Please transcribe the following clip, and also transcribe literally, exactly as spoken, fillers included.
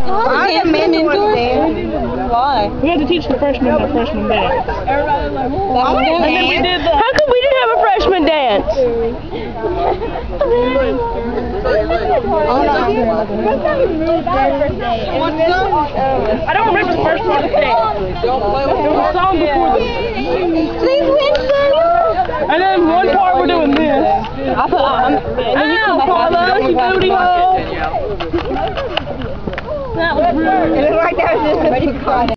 I had men into it. Why? We had to teach the freshmen the freshman dance. And then we did the... How come we didn't have a freshman dance? I don't remember the first part of the dance. There was a song before the... And then one part we're doing this. I put... Um, Ow, Paula, you booty hole. That was rude. It was like that was just a